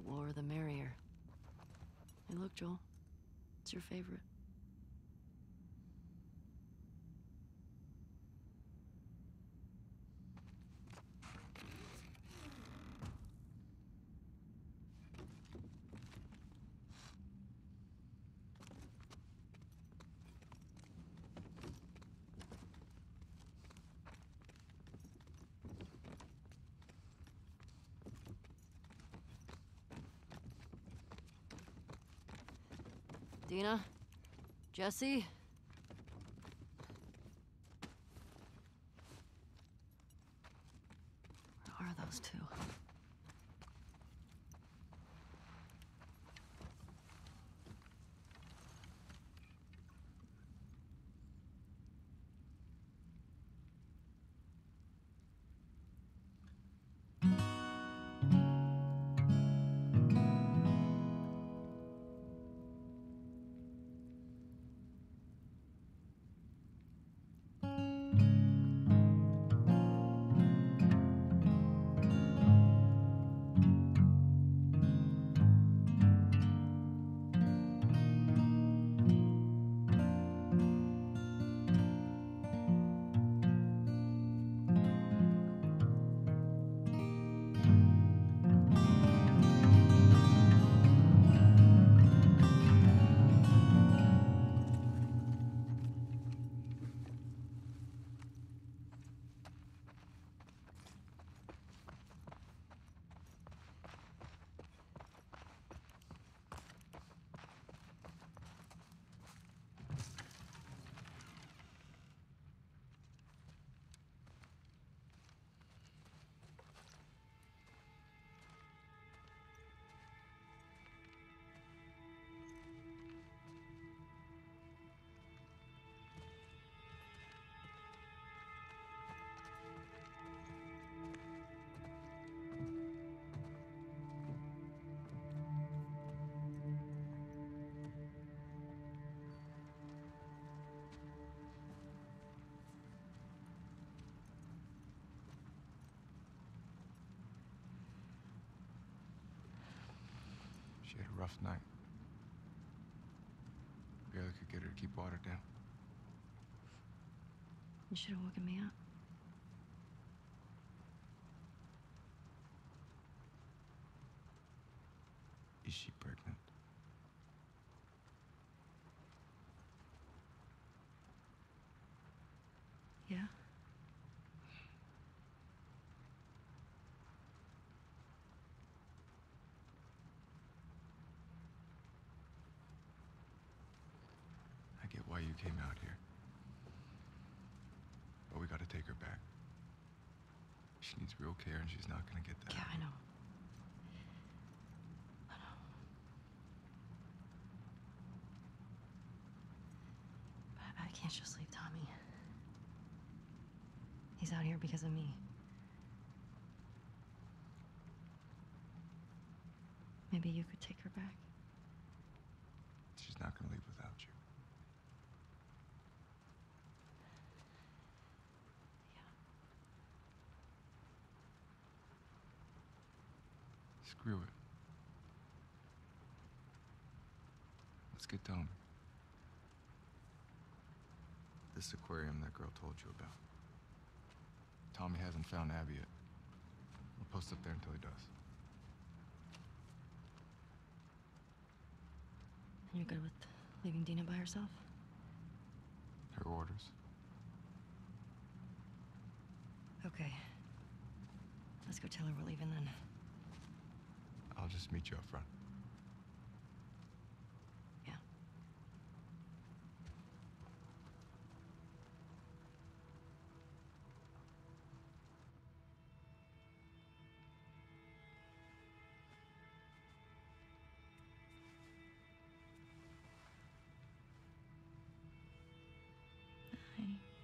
more the merrier. Hey, look, Joel. It's your favorite. Dina? Jesse? Where are those two? She had a rough night. Barely could get her to keep water down. You should have woken me up. Is she pregnant? Yeah? I get why you came out here. But we gotta take her back. She needs real care and she's not gonna get that. Yeah, I know. I know. But I can't just leave Tommy. He's out here because of me. Maybe you could take her back. She's not gonna leave without you. Yeah. Screw it. Let's get Tommy. This aquarium that girl told you about. Tommy hasn't found Abby yet. We'll post up there until he does. And you're good with leaving Dina by herself? Her orders. Okay. Let's go tell her we're leaving then. I'll just meet you up front. Yeah. Hi.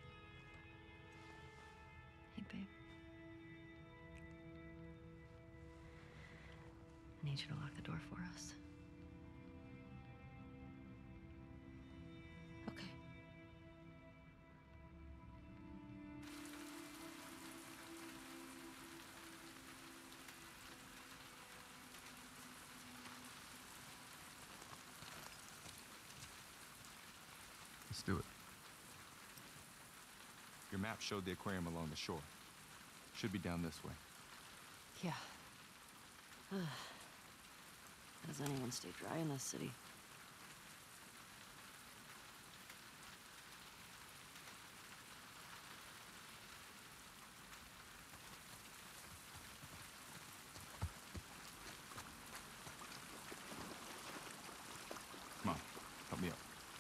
Hey, babe. I need you to lock the door for us. Okay. do it. Your map showed the aquarium along the shore. Should be down this way. Yeah. How does anyone stay dry in this city? Come on, help me up.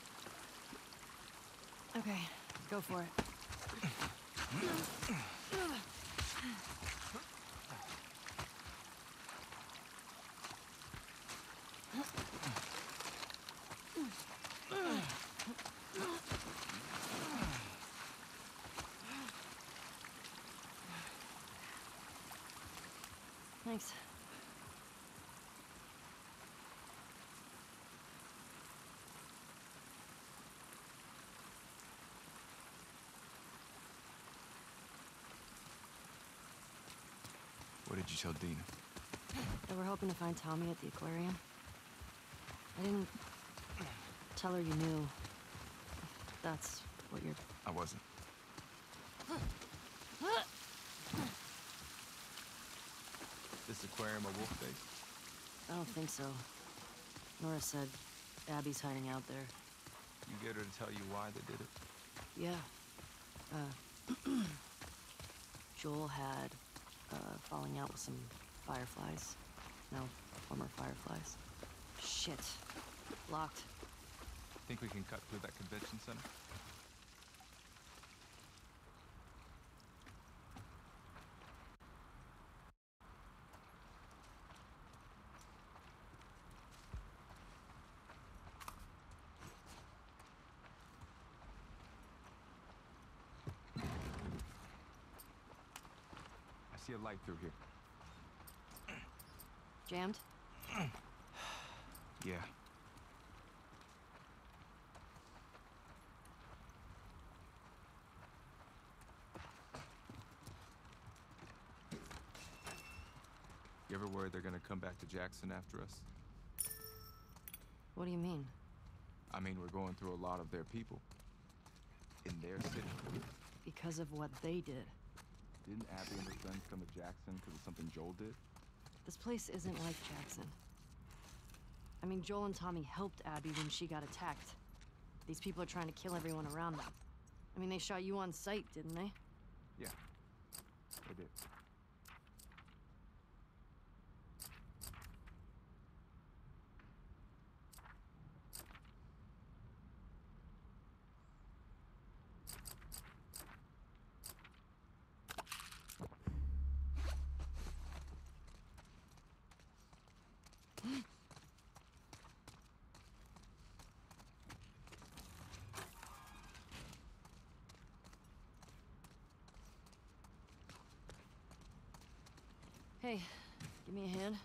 Okay, go for it. Thanks. What did you tell Dina? They were hoping to find Tommy at the aquarium. I didn't tell her you knew. That's what you're... I wasn't. This aquarium a wolf base? I don't think so. Nora said Abby's hiding out there. You get her to tell you why they did it? Yeah. Joel had falling out with some fireflies. No, former fireflies. Shit. Locked. Think we can cut through that convention center? I see a light through here. Jammed? Yeah. You ever worried they're gonna come back to Jackson after us? What do you mean? I mean, we're going through a lot of their people. In their city. Because of what they did. Didn't Abby and her friends come to Jackson because of something Joel did? This place isn't like Jackson. I mean, Joel and Tommy helped Abby when she got attacked. These people are trying to kill everyone around them. I mean, they shot you on sight, didn't they? Yeah, they did. Hey, give me a hand.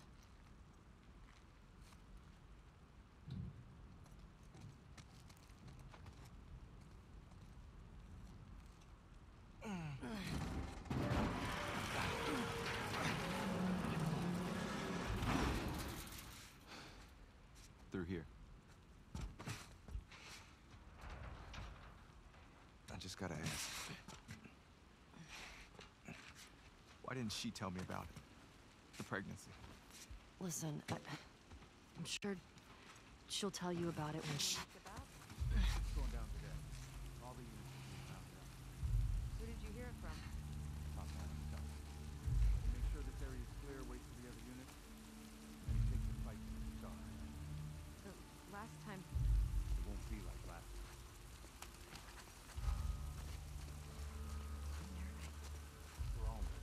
Through here. I just gotta ask. Why didn't she tell me about it? The pregnancy. Listen, I'm sure she'll tell you about it when she... What's going down today? All the units are out. Who did you hear it from? Top man himself. Make sure this area is clear, wait for the other units, and take the fight to the star. The last time... It won't be like last time. For all of us.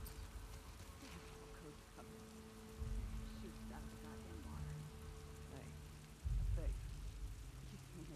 Hey, Faith.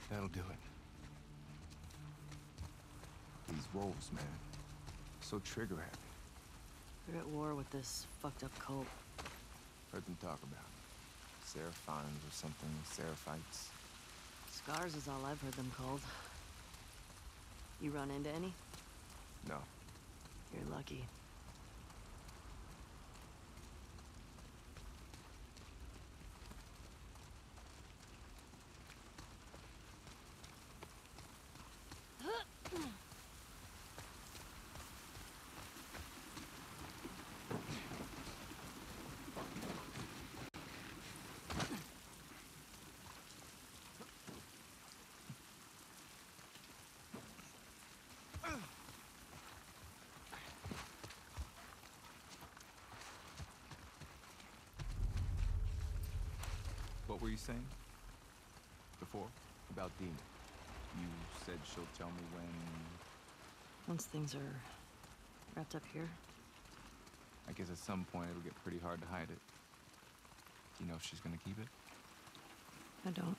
That'll do it. These wolves, man. So trigger happy. They're at war with this fucked up cult. Heard them talk about it. SERAPHITES or something. SERAPHITEs. Scars is all I've heard them called. You run into any? No. You're lucky. What were you saying? Before? About Dina. You said she'll tell me when... Once things are wrapped up here. I guess at some point it'll get pretty hard to hide it. Do you know if she's gonna keep it? I don't.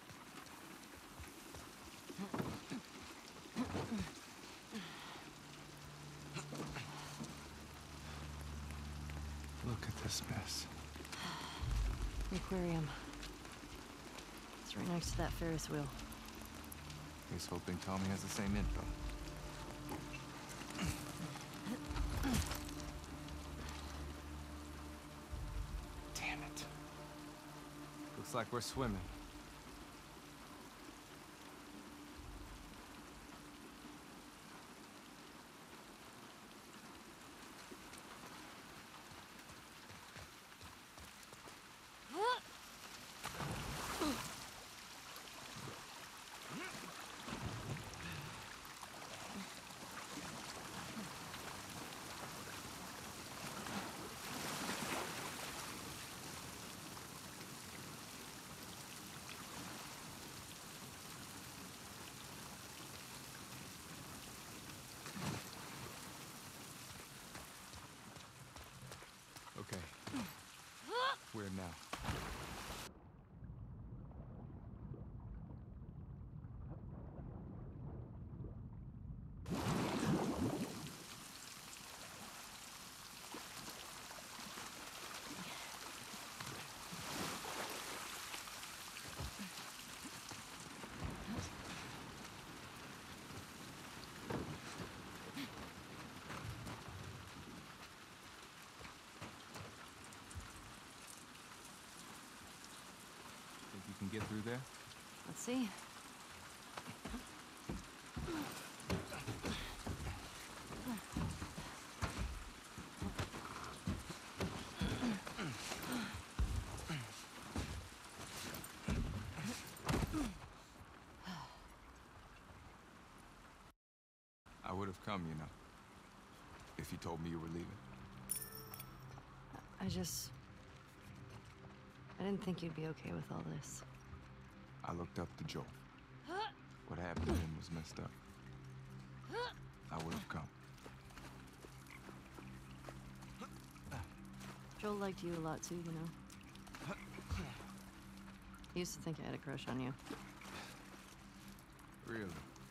Look at this mess. The aquarium. It's right next to that Ferris wheel. He's hoping Tommy has the same info. Damn it. Looks like we're swimming. Okay. Where now? Think you can get through there? Let's see. I would have come, you know, if you told me you were leaving. I didn't think you'd be okay with all this. I looked up to Joel. What happened to him was messed up. I would have come. Joel liked you a lot too, you know. He used to think I had a crush on you. Really?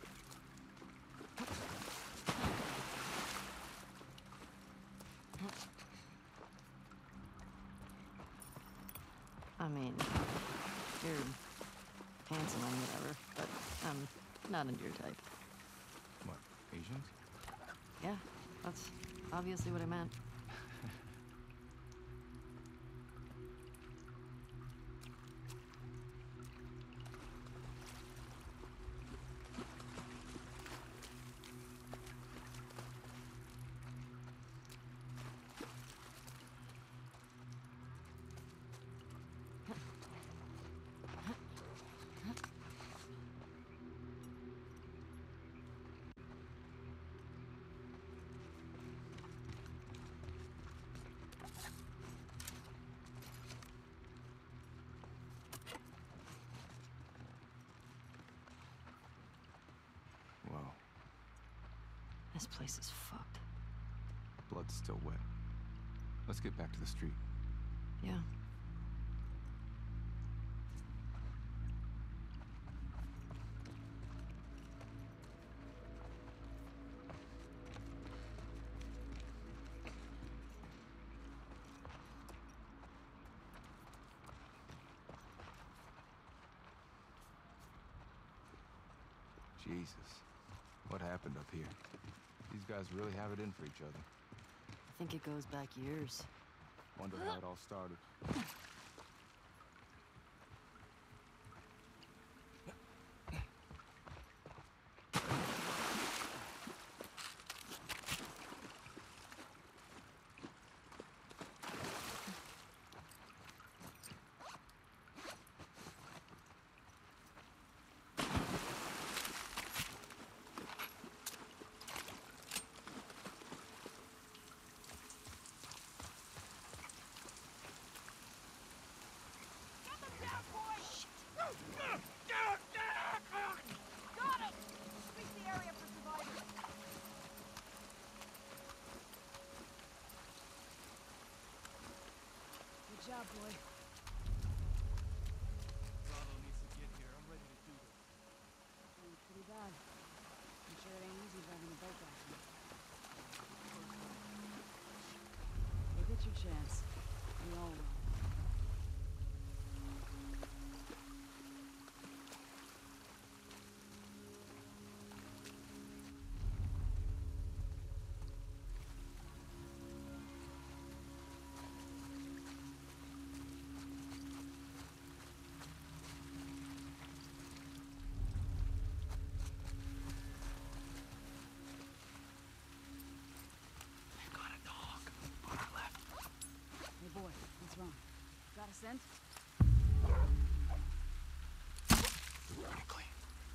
I mean, you're handsome and whatever, but I'm not into your type. What, Asians? Yeah, that's obviously what I meant. Wow, This place is fucked. blood's still wet. Let's get back to the street. Yeah. Jesus. What happened up here? These guys really have it in for each other. I think it goes back years. Wonder how it all started. Good job, boy. Bravo needs to get here. I'm ready to do this. Feeling pretty bad. I'm sure it ain't easy driving a boat back here. You'll get your chance. We all will. Hey boy, what's wrong? Got a scent? Pretty clean.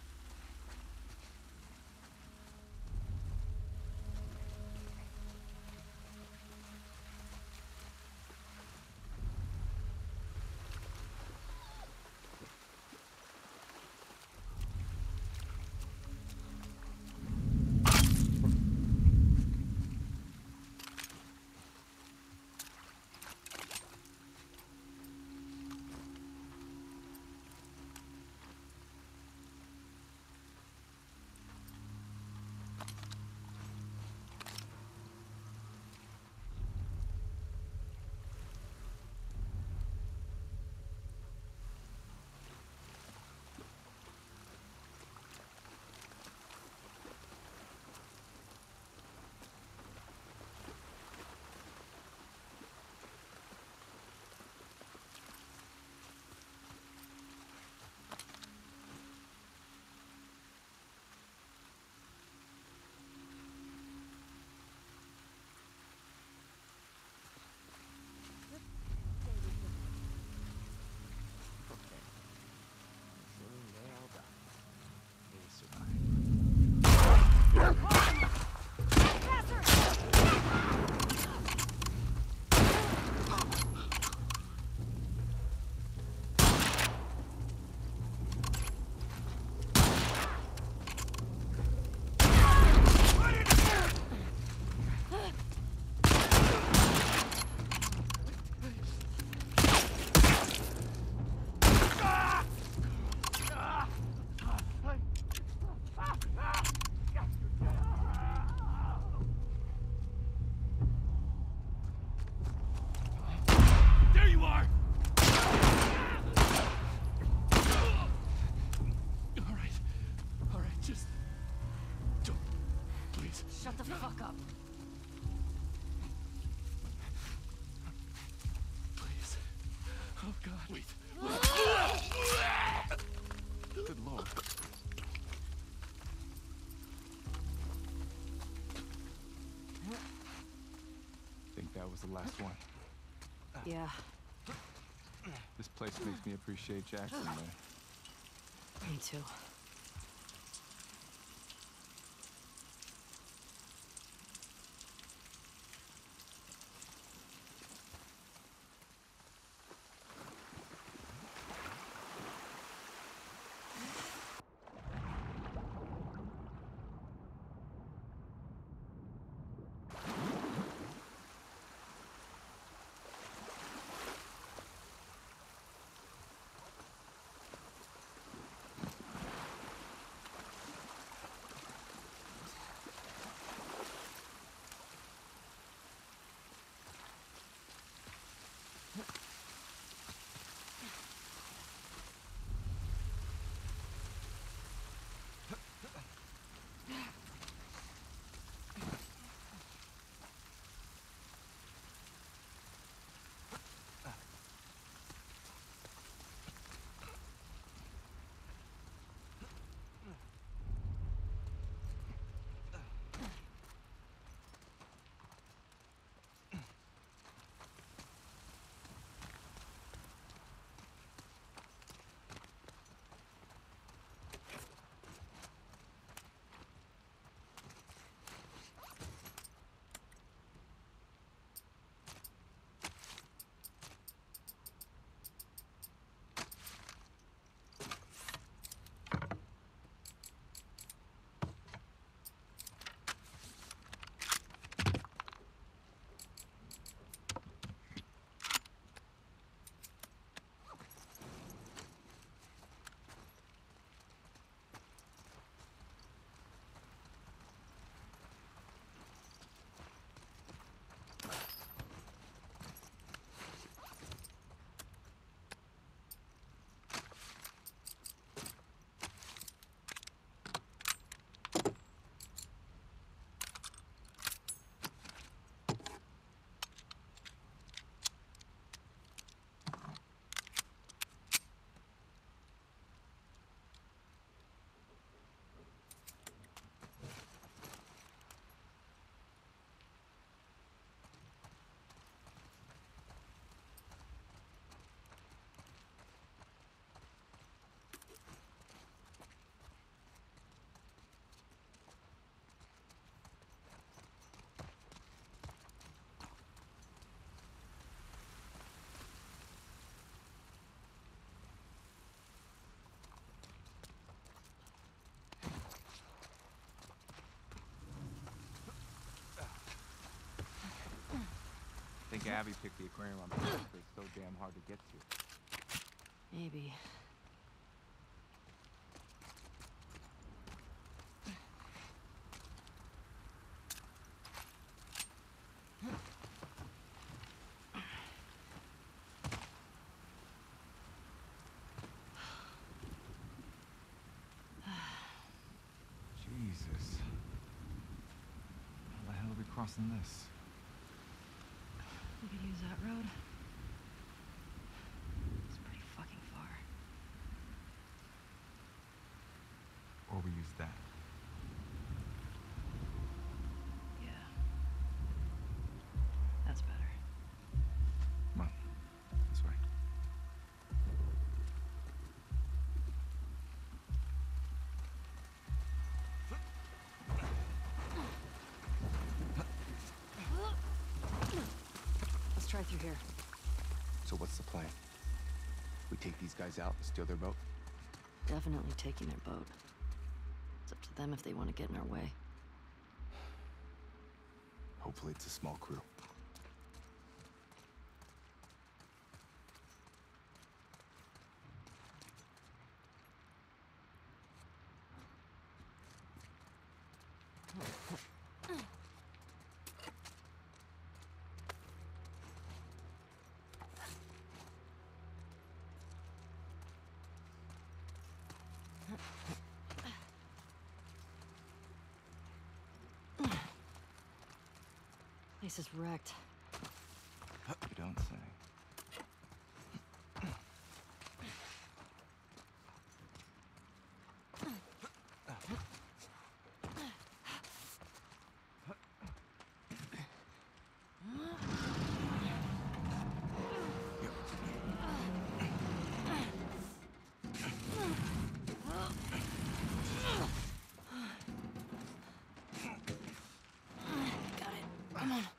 Shut the fuck up. Please. Oh, God. Wait. Good lord. Think that was the last one. Yeah, This place makes me appreciate Jackson, man. me too. think Abby picked the aquarium on purpose because it's so damn hard to get to. Maybe. Jesus. How the hell are we crossing this? We could use that road. It's pretty fucking far. Or we use that. Yeah. That's better. Come on. This way. Let's try through here. So what's the plan? We take these guys out and steal their boat? Definitely taking their boat. It's up to them if they want to get in our way. Hopefully it's a small crew. Place is wrecked. You don't say. Got it. Come on.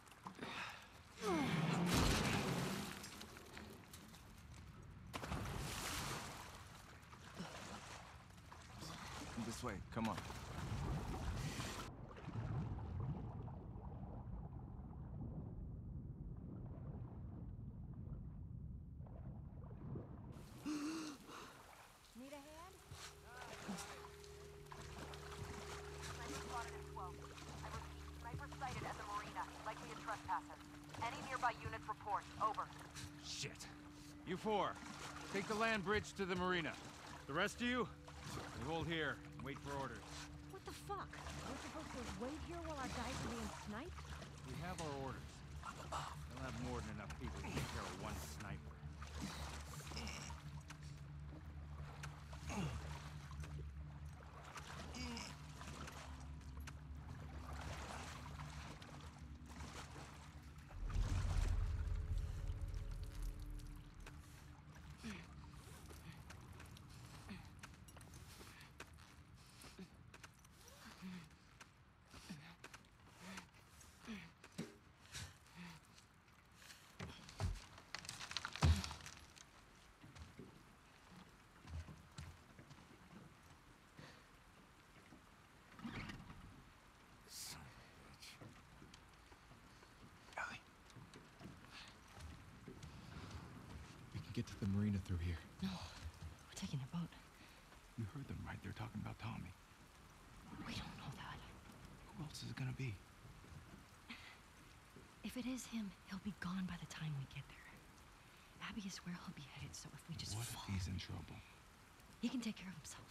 This way, come on. Need a hand? Sniper spotted at 12. I repeat, sniper sighted at the marina, likely a trespasser. Any nearby units report. Over. Shit. You four, take the land bridge to the marina. The rest of you, we hold here and wait for orders. What the fuck? We're supposed to wait here while our guys are being sniped? We have our orders. We'll have more than enough people to take care of one sniper. Ellie. We can get to the marina through here. No, we're taking their boat. You heard them, right? They're talking about Tommy. We don't know that. Who else is it gonna be? If it is him, he'll be gone by the time we get there. Abby is where he'll be headed, so if we just What if follow, he's in trouble? he can take care of himself.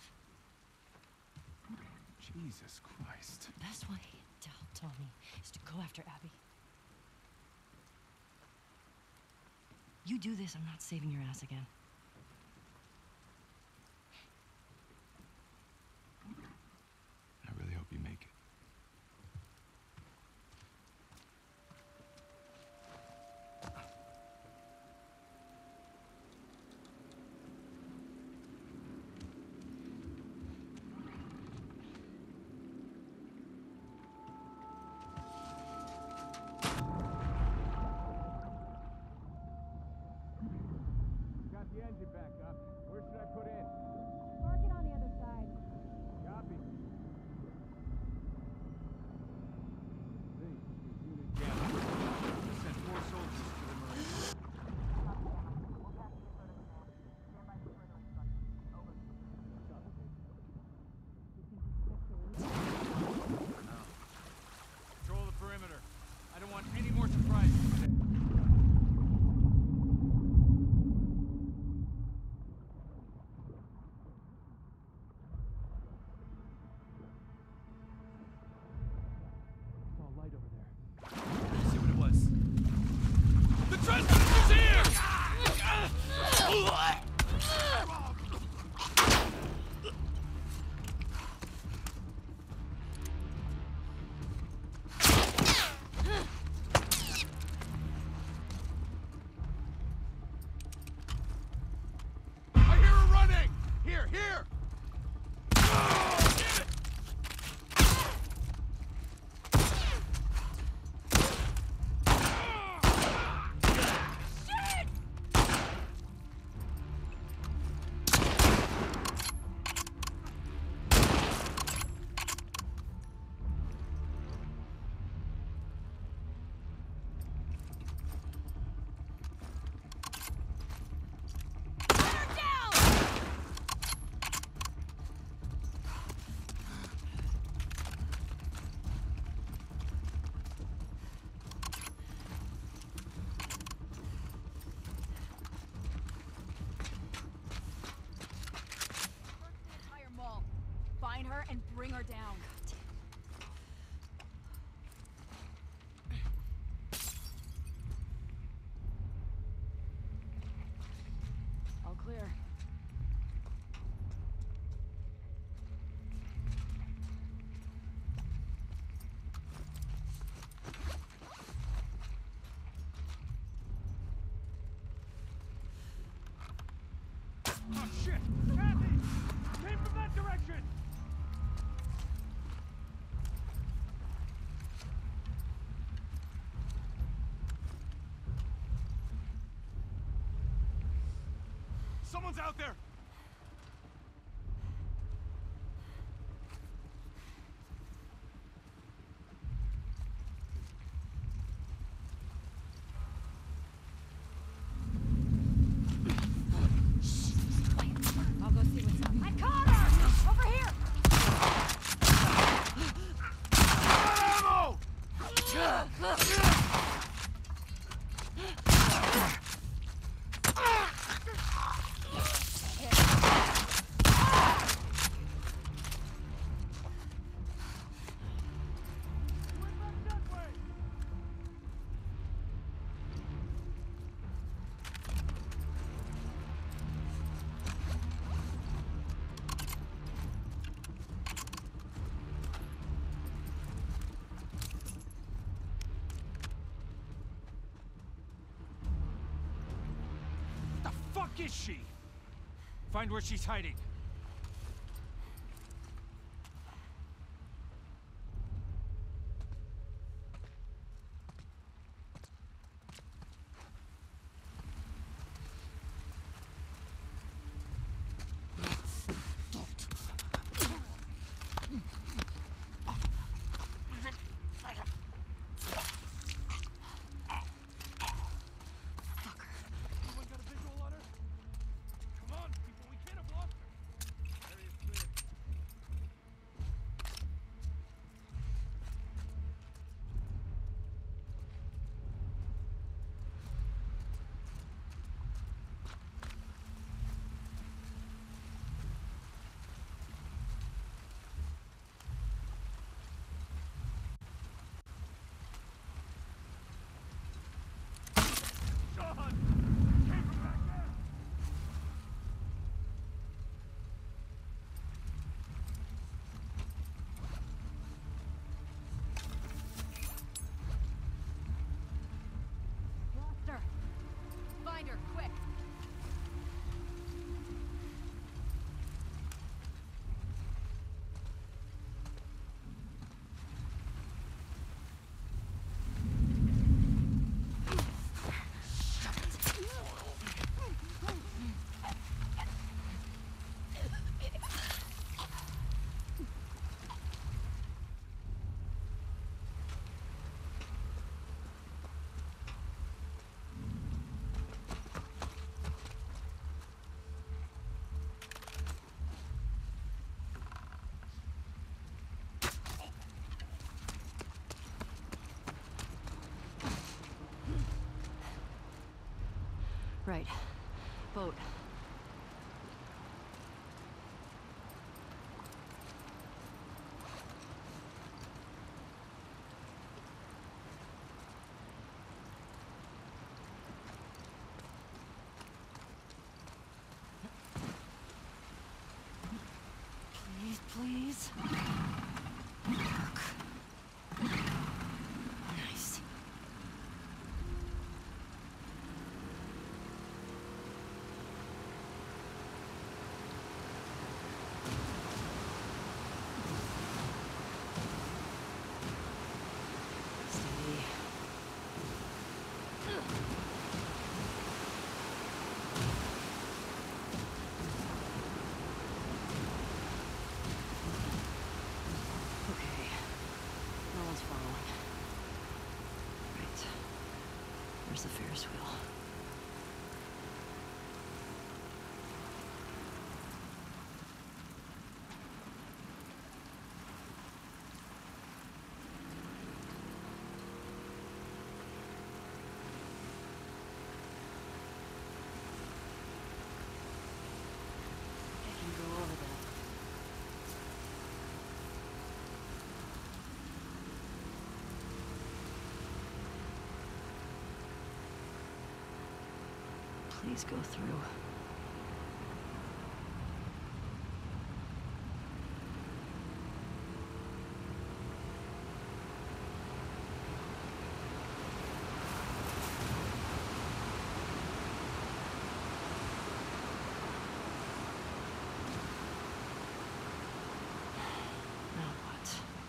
Jesus Christ. The best way to help Tommy is to go after Abby. You do this, I'm not saving your ass again. I really hope you make it. Got the engine back up. Where should I put in? Park it on the other side. Copy. See, unit down. Sent 4 soldiers Here! Find her and bring her down. All clear. Oh shit! Kathy! Came from that direction! Someone's out there! I'll go see what's up. I caught her! Over here! The fuck is she? Find where she's hiding. Anyone got a visual on her? Come on, people, we can't have lost her. Area's clear. Sean! Came from back there! Lost her. Find her, quick. Right. Boat. Please, please. Work. Nice. the Ferris wheel. I can go over that. Please go through. Now what?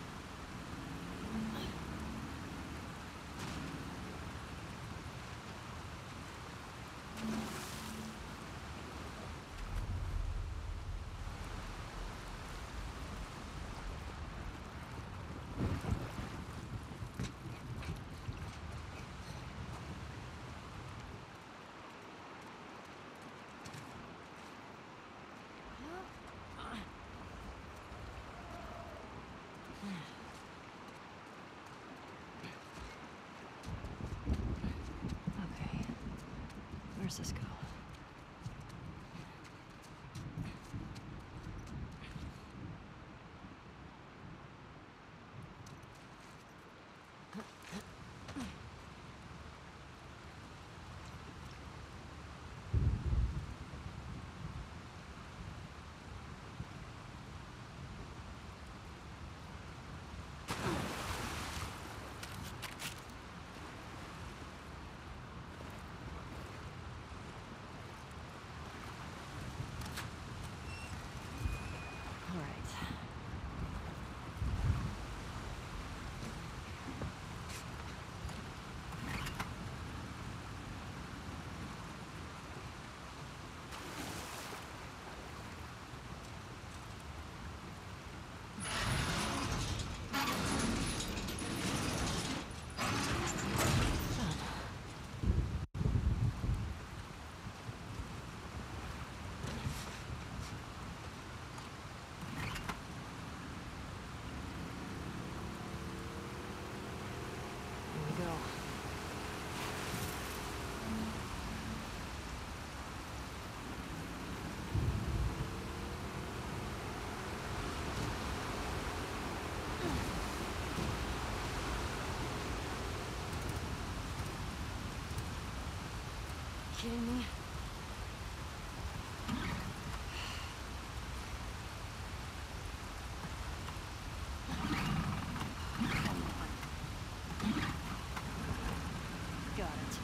Okay. Where's this go? All right. Here we go. Kidding me? Got it.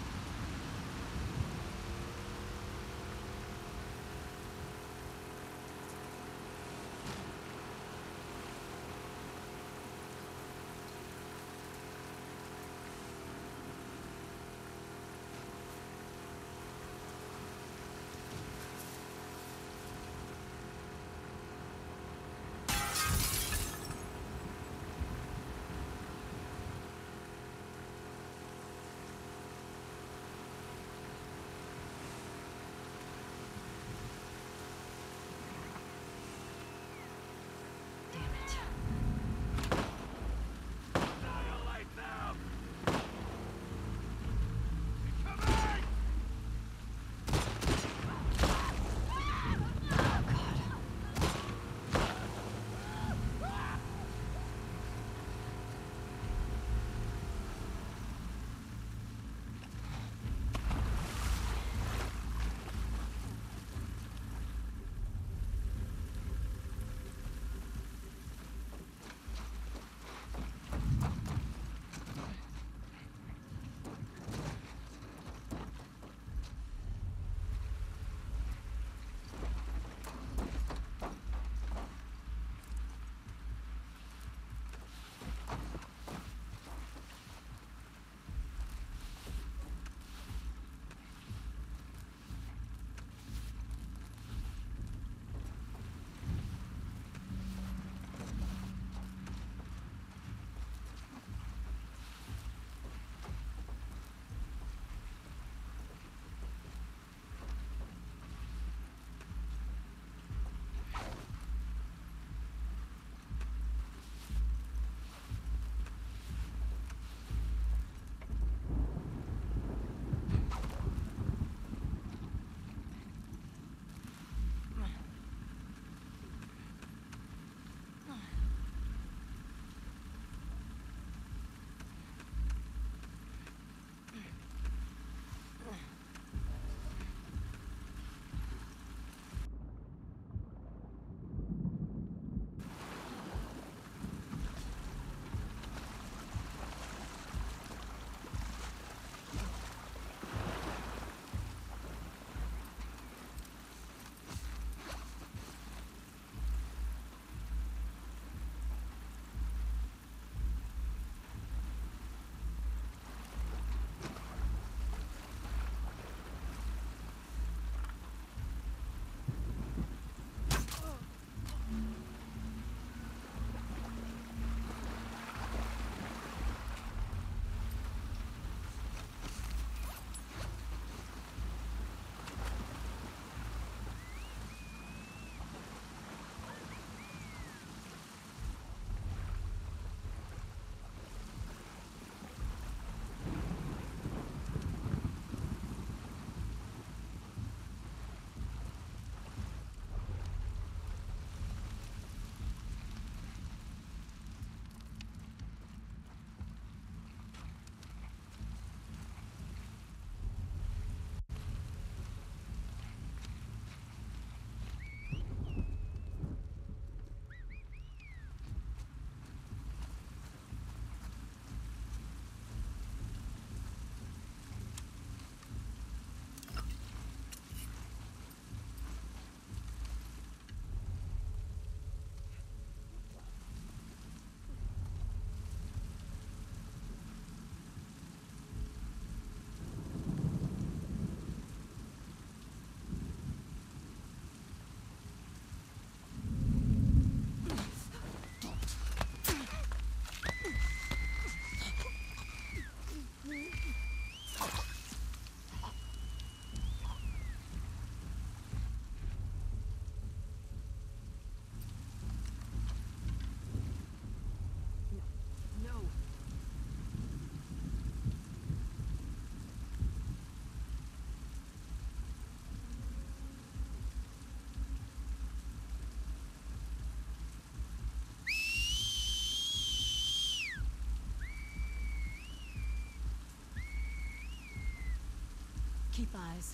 Keep eyes.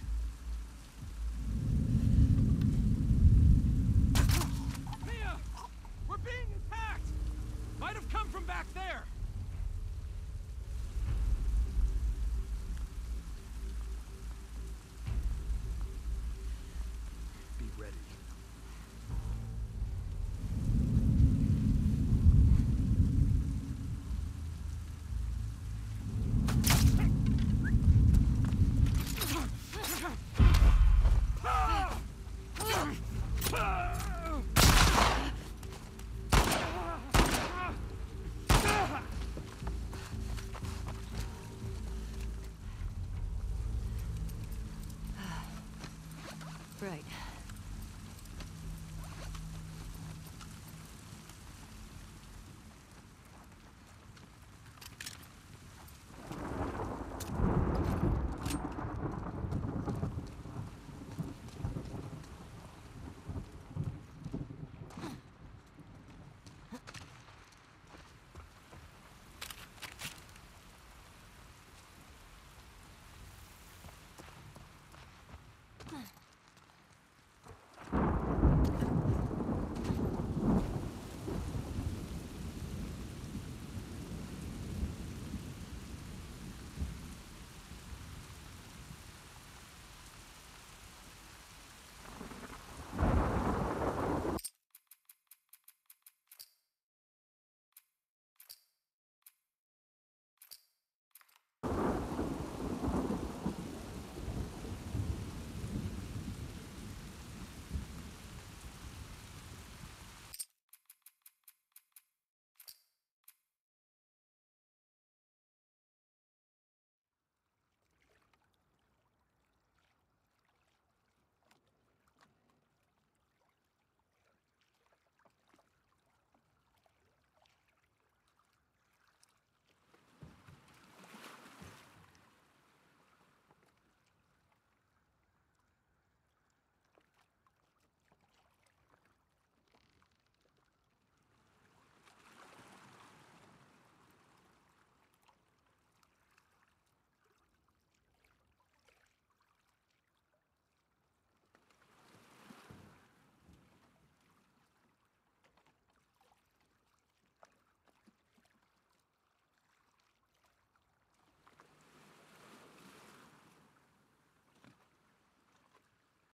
Mia! We're being attacked! Might have come from back there! Be ready. Right.